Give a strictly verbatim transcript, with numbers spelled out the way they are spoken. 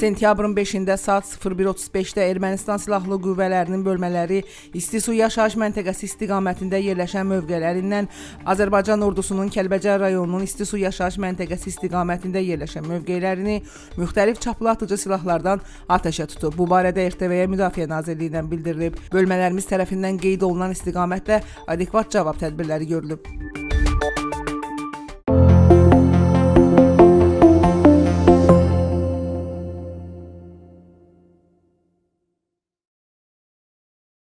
Sentyabrın beşində saat sıfır bir otuz beşdə Ermənistan Silahlı Qüvvələrinin bölmələri İstisu yaşayış məntəqəsi istiqamətində yerləşən mövqələrindən Azərbaycan ordusunun Kəlbəcər rayonunun İstisu yaşayış məntəqəsi istiqamətində yerləşən mövqelərini müxtəlif çaplı atıcı silahlardan atəşə tutub. Bu barədə R T V-yə Müdafiə Nazirliyindən bildirilib. Bölmələrimiz tərəfindən qeyd olunan istiqamətdə adekvat cavab tədbirləri görülüb.